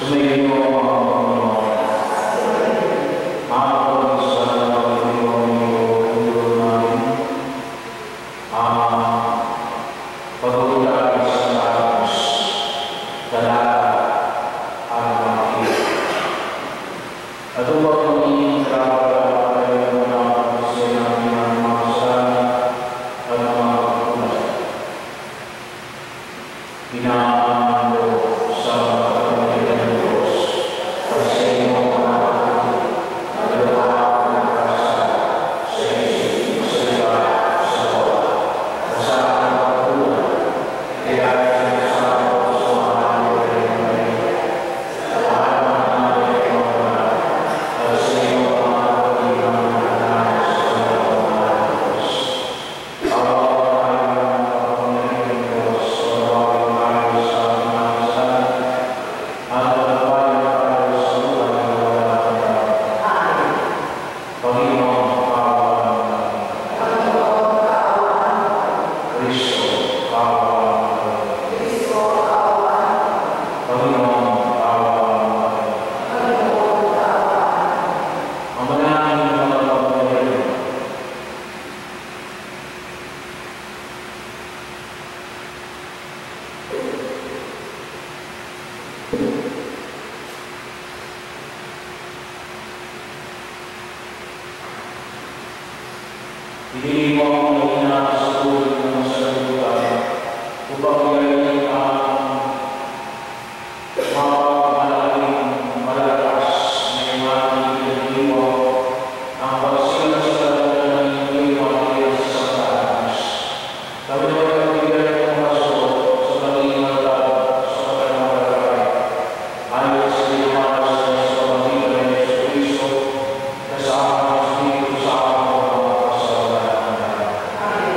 Kasama ng Espiritu Santo, sa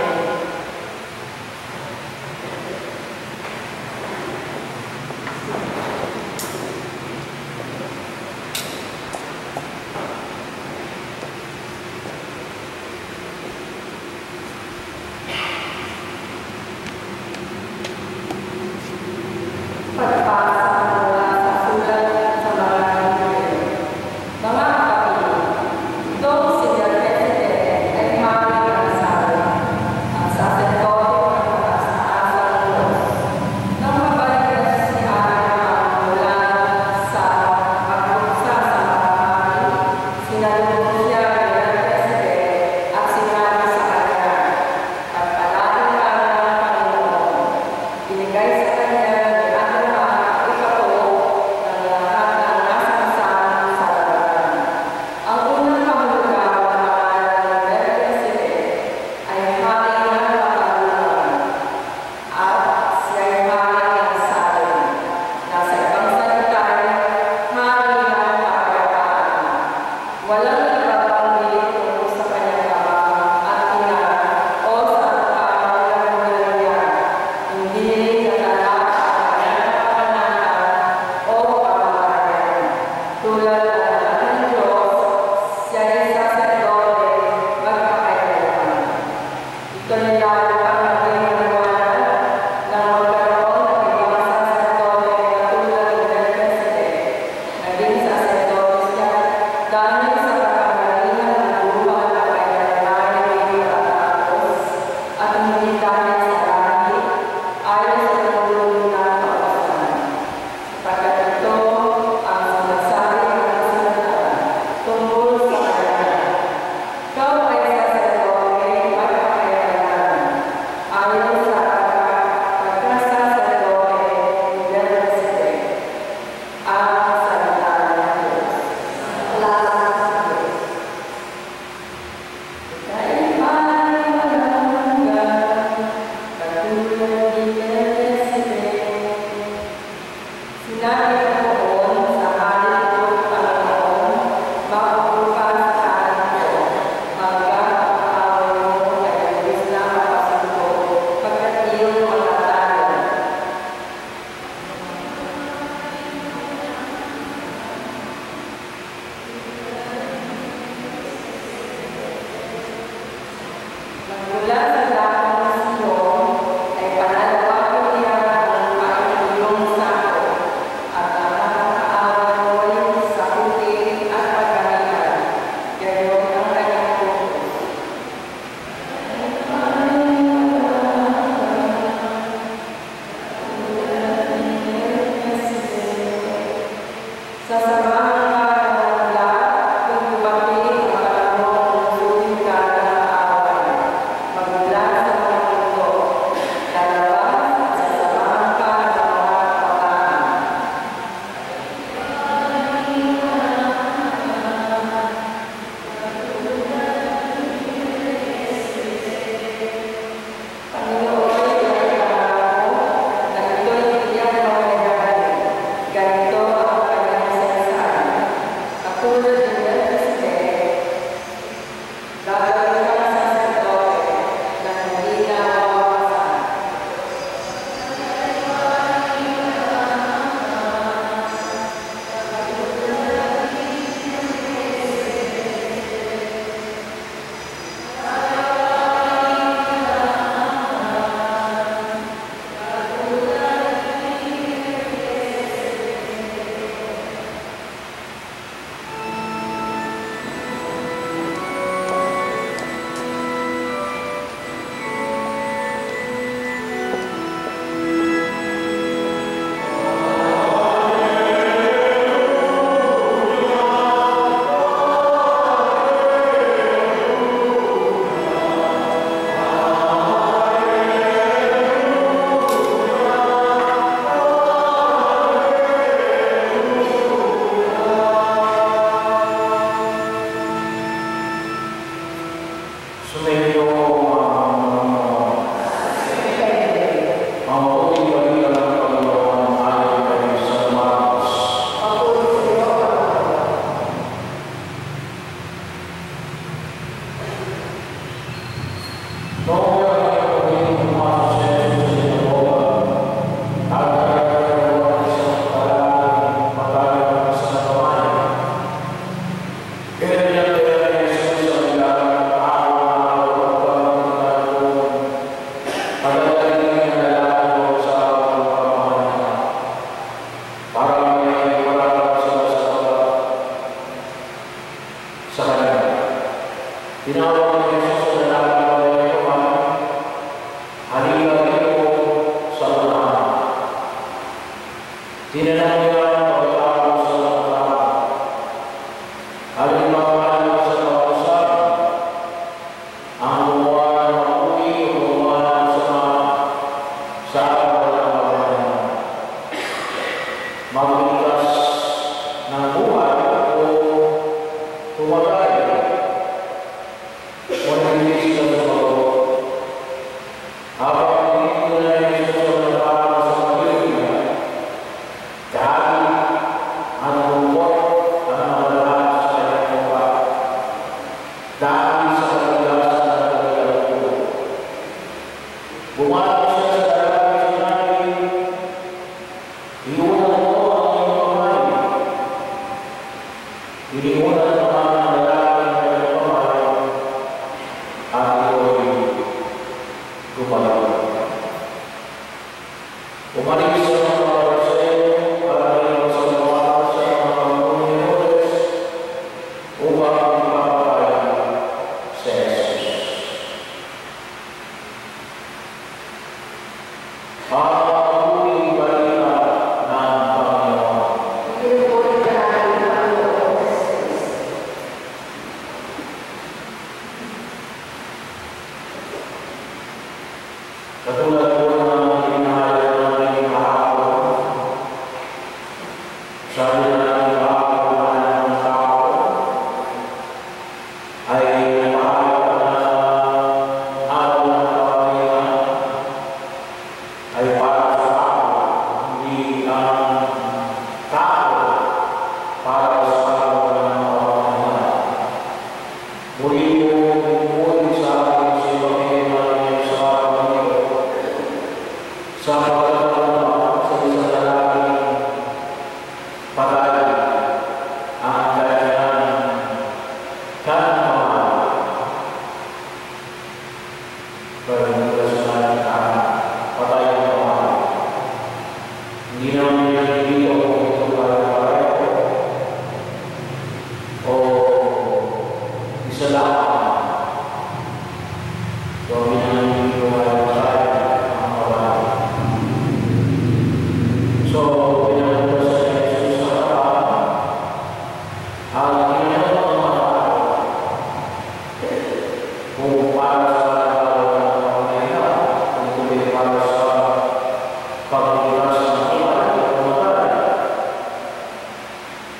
So, pinag-utos sa Jesus sa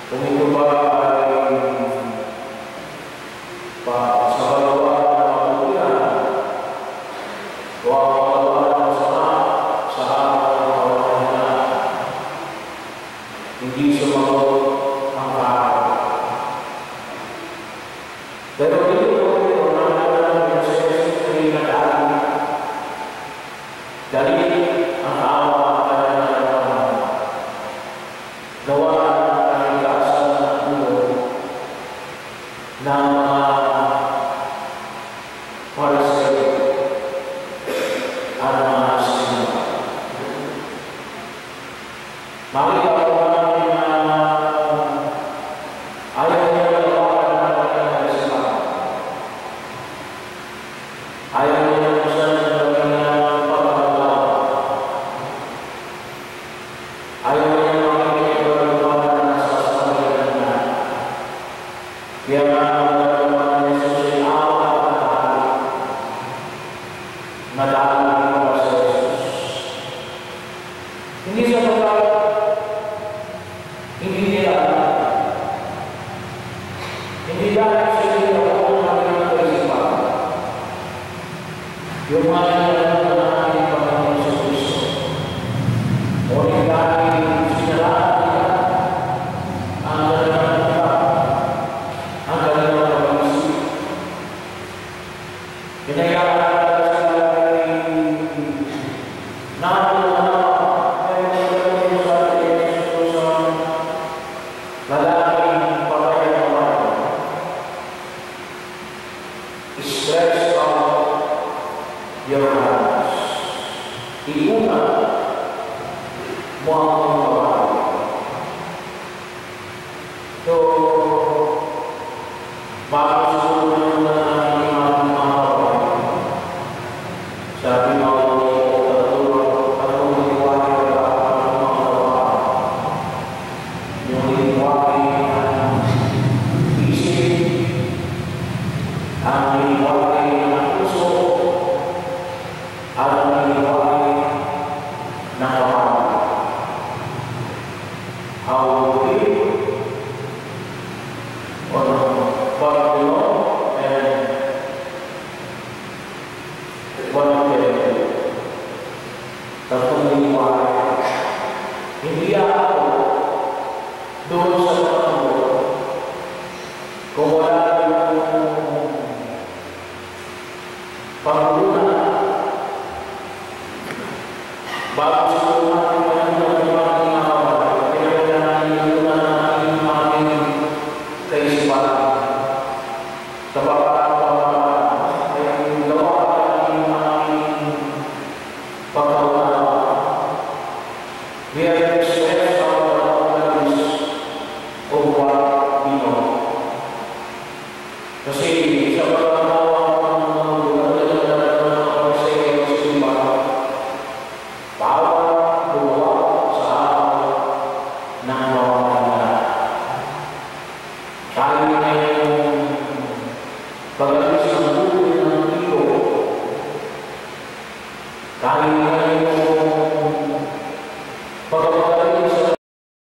Kung ito ba ay sa balawa na mabuyan, o ang balawa na masama sa araw ng kawalan na, hindi sumagot ang araw. Pero dito po ito, naman sa Yesus ay nadali. Dali ang awa at nararamdaman. Gawa ng kalikasan ng ulo ng mga Pariseo at mga sinapa. Makita po namin na ayaw niya gawa ng kanyang isipan. Ayaw niya kusan ng kanyang pagkakalawa. Ayaw niya makikinig ng mga nasa samalitan niya. Kaya nga ang nagawa ni Jesus ay awa at natahali. Natahali ko sa Jesus. Hindi sa pagkakas, hindi nila alam. Hindi dahil sa iyo ako ng kanyang kaisipan. Yung mga nilalang na ating Panginoon sa Kristo. O dahil sinalaan nila ang kanilang utak, ang kanilang pag-isip. Pinayaan nila sila ay natulungan ay magkakaroon sa ating Jesus ang lalaking pagkakaroon. Stretch out your hands. Iuna mo ang iyong babae. So, bago susunod na namin ang mga babae, sabi mo, katulong liwanag ang mga babae. Yung liwanag ng isip, ang liwanag ng puso, at ang liwanag ng katawan. How will you on what you know and what you can do? Tatlong liwanag. Hindi ako doon sa mundo kung wala yung panguna bago sa mga Pag